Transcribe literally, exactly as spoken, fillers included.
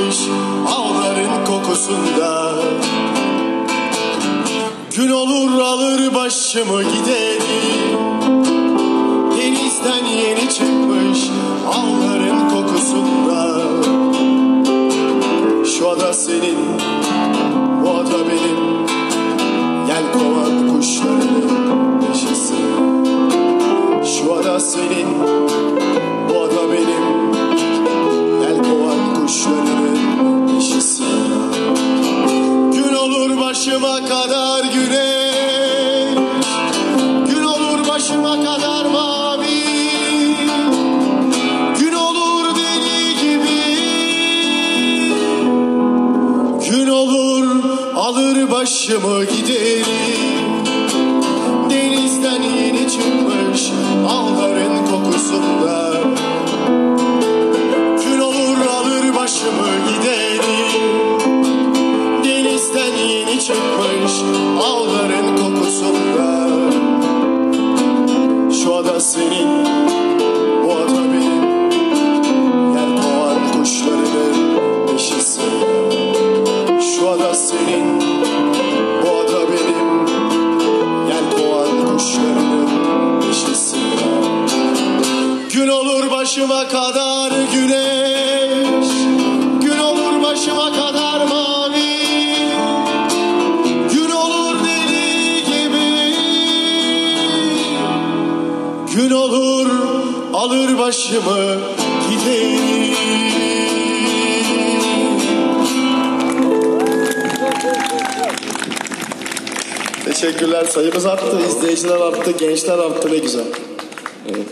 çıkmış ağların kokusunda. Gün olur alır başımı giderim, denizden yeni çıkmış ağların kokusunda. Şu ada senin, bu ada benim, yelkovan kuşlarının neşesi. Şu ada senin, bu ada benim, yelkovan kuşlarının neşesi. Gün olur başıma kadar güneş, gün olur başıma kadar mavi, gün olur deli gibi, gün olur alır başımı giderim, denizden yeni çıkmış ağların kokusunda. Gün olur alır başımı giderim, denizden yeni çıkmış ağların kokusunda. Şu ada senin, bu ada benim, yelkovan kuşlarının neşesi. Şu ada senin, bu ada benim, yelkovan kuşlarının neşesi. Gün olur başıma kadar güneş, gün olur başıma kadar mavi, gün olur deli gibi, gün olur alır başımı giderim. Teşekkürler. Sayımız arttı, izleyiciler arttı, gençler arttı. Ne güzel. Evet.